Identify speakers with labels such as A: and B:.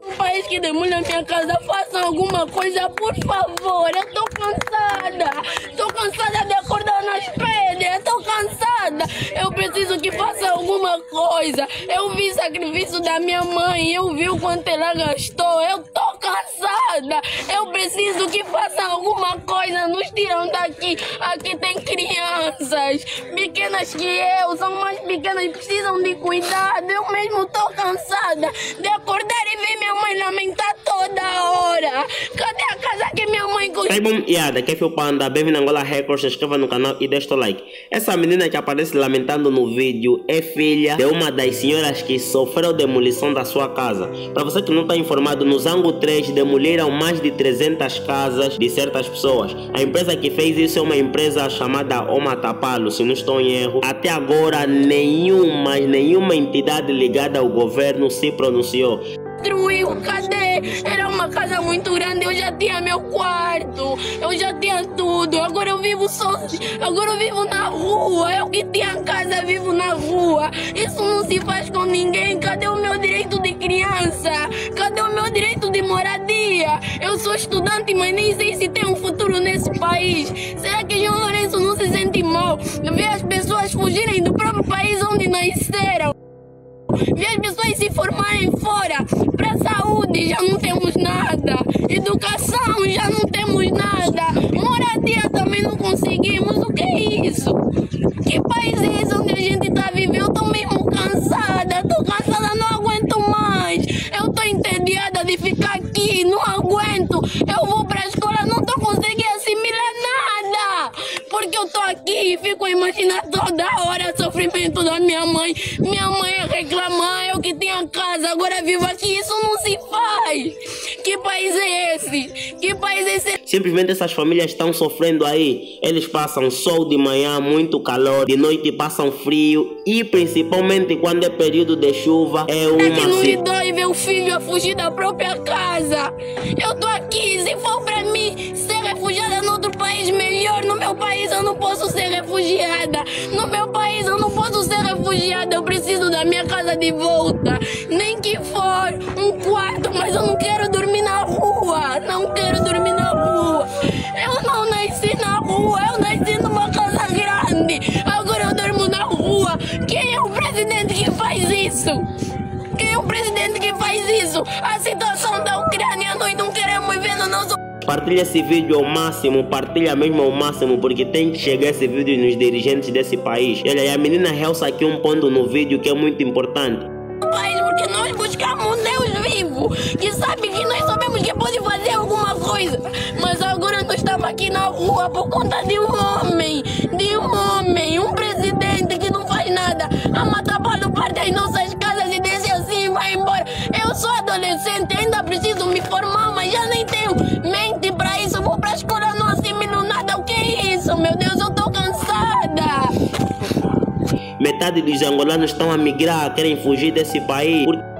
A: Um país que demole a minha casa, façam alguma coisa, por favor. Eu tô cansada. Tô cansada de acordar nas pedras. Tô cansada. Eu preciso que façam alguma coisa. Eu vi o sacrifício da minha mãe. Eu vi o quanto ela gastou. Eu tô cansada. Eu preciso que façam alguma coisa. Nos tiram daqui. Aqui tem crianças pequenas que eu. São mais pequenas, precisam de cuidado. Eu mesmo tô cansada de acordar e ver minha mãe lamentar toda hora. Cadê a casa que minha mãe construiu?
B: Hey, bom, daqui é o Panda, bem-vindo a Angola Record, se inscreva no canal e deixa o like. Essa menina que aparece lamentando no vídeo é filha de uma das senhoras que sofreu demolição da sua casa. Para você que não está informado, no Zango 3 demoliram mais de 300 casas de certas pessoas. A empresa que fez isso é uma empresa chamada Omatapalo, se não estou em erro. Até agora nenhuma entidade ligada ao governo se pronunciou.
A: Cadê? Era uma casa muito grande, eu já tinha meu quarto, eu já tinha tudo. Agora eu vivo sozinho, agora eu vivo na rua. Eu que tinha casa, vivo na rua. Isso não se faz com ninguém. Cadê o meu direito de criança? Cadê o meu direito de moradia? Eu sou estudante, mas nem sei se tem um futuro nesse país. Será que João Lourenço não se sente mal ver as pessoas fugirem do próprio país onde nasceram? Ver as pessoas se formarem fora. Para saúde já não temos nada. Educação já não temos nada. Moradia também não conseguimos. O que é isso? Que país é esse onde a gente está vivendo? Eu estou mesmo cansada. Estou cansada, não aguento mais. Eu estou entediada de ficar aqui. Não aguento. Eu vou para a escola, não estou conseguindo assimilar nada. Porque eu estou aqui e fico a imaginar toda hora o sofrimento da minha mãe. Minha mãe reclamar, eu que tinha casa, agora vivo aqui. Isso não se faz. Que país é esse? Que país é esse?
B: Simplesmente essas famílias estão sofrendo aí. Eles passam sol de manhã, muito calor, de noite passam frio e principalmente quando é período de chuva é uma...
A: É que não lhe dói ver o filho a fugir da própria casa. Eu tô aqui, se for pra mim ser refugiada no outro país melhor, no meu país eu não posso ser refugiada. No meu país eu não posso ser refugiada. Eu preciso da minha casa de volta. Nem que for um quarto, mas eu não quero dormir na rua. Não quero dormir na rua. Eu não nasci na rua, eu nasci numa casa grande. Agora eu durmo na rua. Quem é o presidente que faz isso? Quem é o presidente que faz isso? A situação da Ucrânia nós não queremos ver no nosso...
B: Partilha esse vídeo ao máximo, partilha mesmo ao máximo, porque tem que chegar esse vídeo nos dirigentes desse país. E olha, a menina realça aqui um ponto no vídeo que é muito importante.
A: Porque nós buscamos um Deus vivo, que sabe que nós sabemos que pode fazer alguma coisa. Mas agora nós estamos aqui na rua por conta de um homem, um presidente que não faz nada. A Matapalo parte as nossas casas e desce assim e vai embora. Eu sou adolescente, ainda preciso me formar, mas já nem tenho mente pra isso. Vou pra escola, não assimilo nada. O que é isso? Meu Deus, eu tô cansada.
B: Metade dos angolanos estão a migrar, querem fugir desse país.